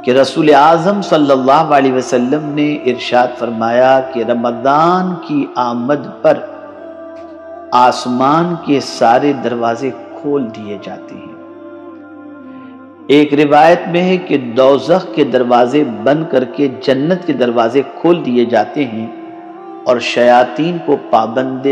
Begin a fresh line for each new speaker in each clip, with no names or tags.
کہ رسول اعظم صلی اللہ علیہ وسلم نے ارشاد فرمایا کہ رمضان کی آمد پر آسمان کے سارے دروازے کھول دیے جاتے ہیں۔ ایک روایت میں ہے کہ دوزخ کے دروازے بند کر کے جنت کے دروازے کھول دیے جاتے ہیں اور شیاطین کو پابند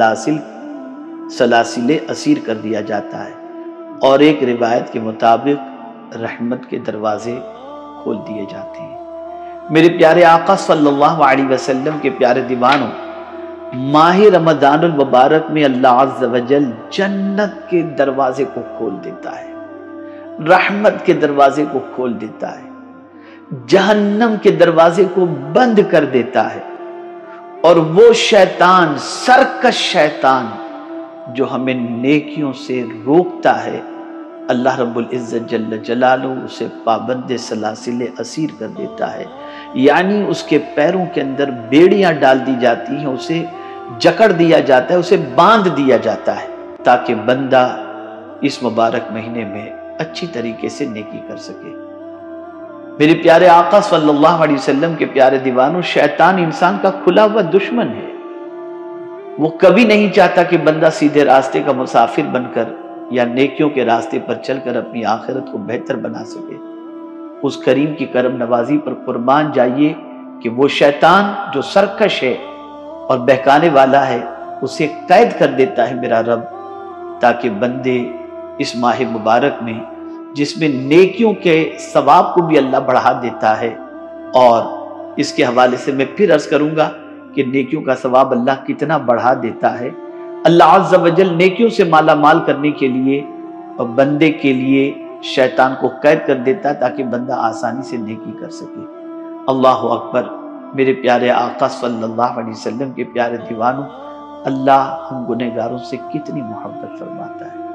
سلاسل اسیر کر دیا جاتا ہے، اور ایک روایت کے مطابق رحمت کے دروازے کھول دیے جاتے ہیں۔ میرے پیارے آقا صلی اللہ علیہ وسلم کے پیارے دیوانوں، ماہ رمضان المبارک میں اللہ عز و جل جنت کے دروازے کو کھول دیتا ہے، رحمت کے دروازے کو کھول دیتا ہے، جہنم کے دروازے کو بند کر دیتا ہے، اور وہ شیطان، سرکش شیطان جو ہمیں نیکیوں سے روکتا ہے، اللہ رب العزت جل جلالہ اسے پابند سلاسل اسیر کر دیتا ہے، یعنی اس کے پیروں کے اندر بیڑیاں ڈال دی جاتی ہیں، اسے جکڑ دیا جاتا ہے، اسے باندھ دیا جاتا ہے، تاکہ بندہ اس مبارک مہینے میں اچھی طریقے سے نیکی کر سکے۔ میرے پیارے آقا صلی اللہ علیہ وسلم کے پیارے دیوانوں، شیطان انسان کا کھلا ہوا دشمن ہے۔ وہ کبھی نہیں چاہتا کہ بندہ سیدھے راستے کا مسافر بن کر یا نیکیوں کے راستے پر چل کر اپنی آخرت کو بہتر بنا سکے۔ اس کریم کی کرم نوازی پر قربان جائیے کہ وہ شیطان جو سرکش ہے اور بہکانے والا ہے، اسے قید کر دیتا ہے میرا رب، تاکہ بندے اس ماہ مبارک میں، جس میں نیکیوں کے ثواب کو بھی اللہ بڑھا دیتا ہے، اور اس کے حوالے سے میں پھر عرض کروں گا کہ نیکیوں کا ثواب اللہ کتنا بڑھا دیتا ہے۔ اللہ عز و جل نیکیوں سے مالا مال کرنے کے لیے اور بندے کے لیے شیطان کو قید کر دیتا ہے، تاکہ بندہ آسانی سے نیکی کر سکے۔ اللہ اکبر۔ میرے پیارے آقا صلی اللہ علیہ وسلم کے پیارے دیوانوں، اللہ ہم گنہگاروں سے کتنی محبت فرماتا ہے۔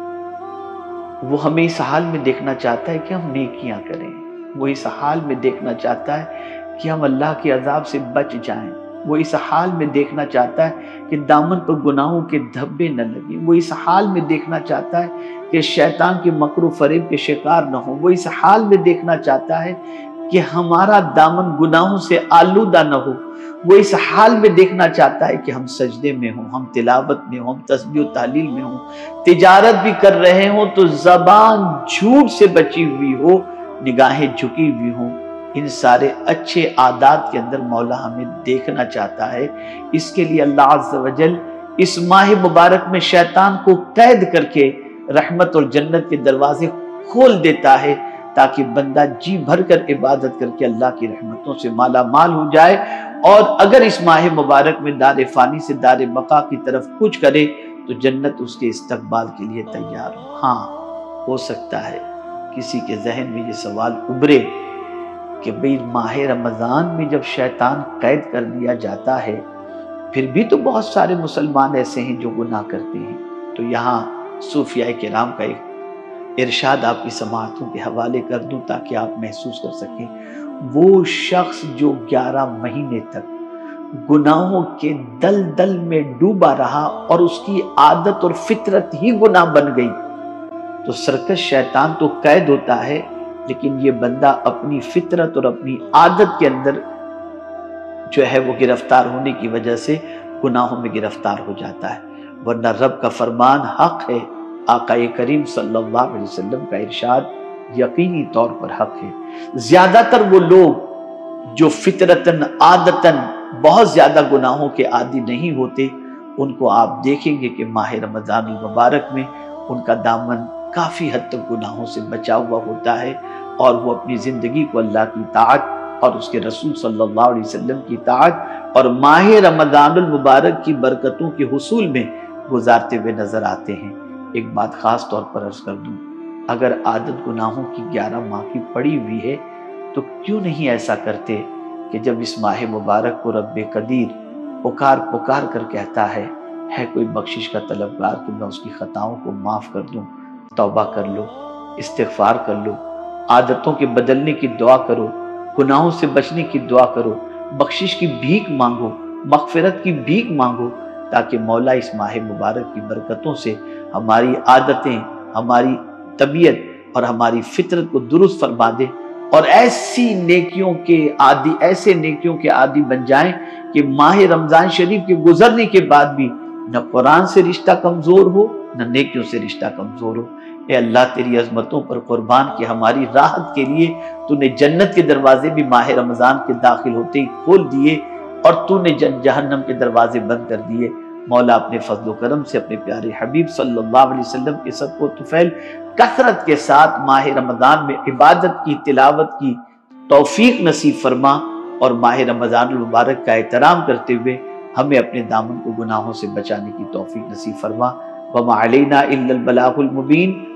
وہ ہمیں اس حال میں دیکھنا چاہتا ہے کہ ہم نیکیاں کریں، وہ اس حال میں دیکھنا چاہتا ہے کہ ہم اللہ کے عذاب سے بچ جائیں، وہ اس حال میں دیکھنا چاہتا ہے کہ دامن پر گناہوں کے دھبے نہ لگیں، وہ اس حال میں دیکھنا چاہتا ہے کہ شیطان کے مکر و فریب کے شکار نہ ہوں، وہ اس حال میں دیکھنا چاہتا ہے کہ ہمارا دامن گناہوں سے آلودہ نہ ہو، وہ اس حال میں دیکھنا چاہتا ہے کہ ہم سجدے میں ہوں، ہم تلاوت میں ہوں، ہم تسبیح و تحلیل میں ہوں، تجارت بھی کر رہے ہوں تو زبان جھوٹ سے بچی ہوئی ہو، نگاہیں جھکی ہوئی ہوں۔ ان سارے اچھے عادات کے اندر مولا ہمیں دیکھنا چاہتا ہے۔ اس کے لیے اللہ عز و جل اس ماہ مبارک میں شیطان کو قید کر کے رحمت اور جنت کے دروازے کھول دیتا ہے، تاکہ بندہ جی بھر کر عبادت کر کے اللہ کی رحمتوں سے مالا مال ہو جائے، اور اگر اس ماہ مبارک میں دار فانی سے دار بقا کی طرف کچھ کرے تو جنت اس کے استقبال کے لیے تیار ہو۔ ہاں، ہو سکتا ہے کسی کے ذہن میں یہ سوال ابھرے کہ بھئی ماہ رمضان میں جب شیطان قید کر دیا جاتا ہے، پھر بھی تو بہت سارے مسلمان ایسے ہیں جو گناہ کرتے ہیں۔ تو یہاں صوفیاء کرام کا ایک ارشاد آپ کی سماعتوں کے حوالے کر دوں تاکہ آپ محسوس کر سکیں۔ وہ شخص جو 11 مہینے تک گناہوں کے دلدل میں ڈوبا رہا اور اس کی عادت اور فطرت ہی گناہ بن گئی، تو سرکش شیطان تو قید ہوتا ہے، لیکن یہ بندہ اپنی فطرت اور اپنی عادت کے اندر جو ہے وہ گرفتار ہونے کی وجہ سے گناہوں میں گرفتار ہو جاتا ہے۔ ورنہ رب کا فرمان حق ہے، آقا کریم صلی اللہ علیہ وسلم کا ارشاد یقینی طور پر حق ہے۔ زیادہ تر وہ لوگ جو فطرتاً عادتاً بہت زیادہ گناہوں کے عادی نہیں ہوتے، ان کو آپ دیکھیں گے کہ ماہ رمضان المبارک میں ان کا دامن کافی حد تک گناہوں سے بچا ہوا ہوتا ہے، اور وہ اپنی زندگی کو اللہ کی اطاعت اور اس کے رسول صلی اللہ علیہ وسلم کی اطاعت اور ماہ رمضان المبارک کی برکتوں کے حصول میں گزارتے ہوئے نظر آتے ہیں۔ ایک بات خاص طور پر عرض کر دوں، اگر عادت گناہوں کی 11 ماہ کی پڑی ہوئی ہے تو کیوں نہیں ایسا کرتے کہ جب اس ماہ مبارک کو رب قدیر پکار کر کہتا ہے کوئی بخشش کا طلبگار کہ میں اس کی خطاؤں کو معاف کر دوں، توبہ کر لو، استغفار کر لو، عادتوں کے بدلنے کی دعا کرو، گناہوں سے بچنے کی دعا کرو، بخشش کی بھیک مانگو، مغفرت کی بھیک مانگو، تاکہ مولا اس ماہ مبارک کی برکتوں سے ہماری عادتیں، ہماری طبیعت اور ہماری فطرت کو درست فرما دے، اور ایسی نیکیوں کے عادی، ایسے نیکیوں کے عادی بن جائیں کہ ماہ رمضان شریف کے گزرنے کے بعد بھی نہ قرآن سے رشتہ کمزور ہو، نہ نیکیوں سے رشتہ کمزور ہو۔ اے اللہ تیری عظمتوں پر قربان کہ ہماری راحت کے لیے تو نے جنت کے دروازے بھی ماہ رمضان کے داخل ہوتے ہی کھول دیے، اور تو نے جہنم کے دروازے بند کر دیے۔ مولا اپنے فضل و کرم سے اپنے پیارے حبیب صلی اللہ علیہ وسلم کے صدقہ و طفیل کثرت کے ساتھ ماہ رمضان میں عبادت کی، تلاوت کی توفیق نصیب فرما، اور ماہ رمضان المبارک کا احترام کرتے ہوئے ہمیں اپنے دامن کو گناہوں سے بچانے کی توفیق نصیب فرما۔ وما علینا الا البلاغ المبین۔